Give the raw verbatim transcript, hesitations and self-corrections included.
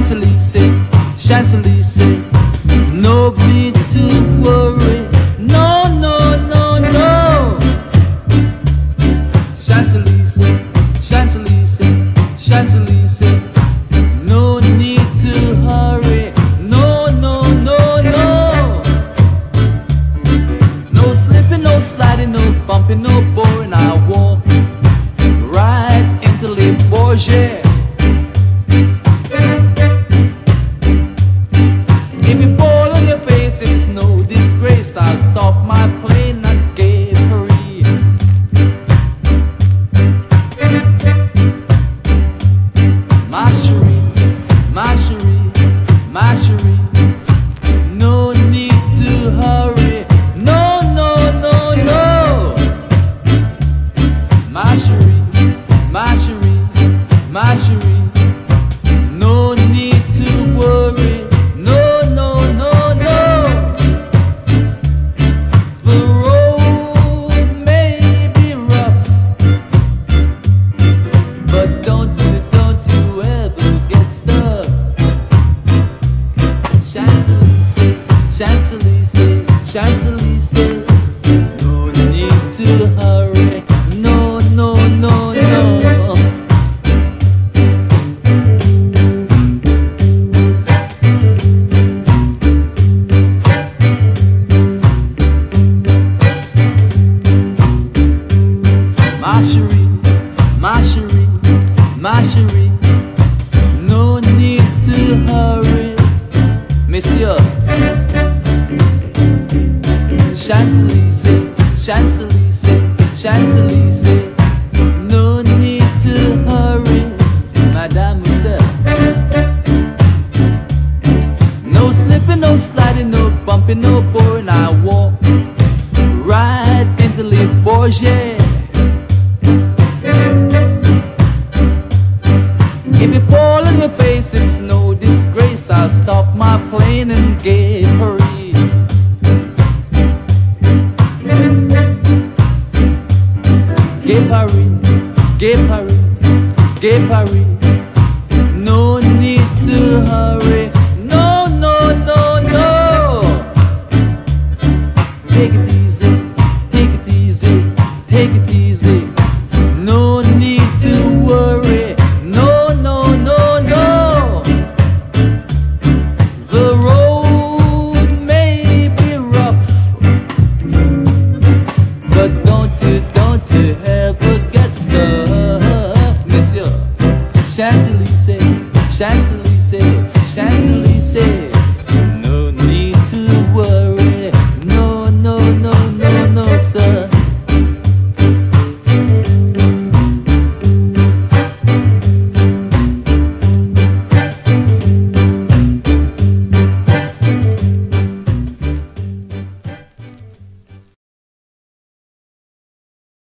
Champs-Élysées, Champs-Élysées. No need to worry, no, no, no, no. Champs-Élysées, Champs-Élysées, Champs-Élysées. No need to hurry, no, no, no, no. No slipping, no sliding, no bumping, no boring. I walk right into Le Bourget. If you fall on your face, it's no disgrace. I'll stop my plane at Gay Paris. My chérie, my chérie, my chérie. No need to hurry, no, no, no, no. My chérie, my chérie, my chérie. No need to worry. Champs-Élysées, Champs-Élysées. No need to hurry, no, no, no, no. Ma chérie, ma chérie, ma chérie. No need to hurry, messieurs. Champs-Élysées, Champs-Élysées, Champs-Élysées. No need to hurry, mademoiselle. No slipping, no sliding, no bumping, no boring. I walk right into Le Bourget. If you fall on your face, it's no disgrace. I'll stop my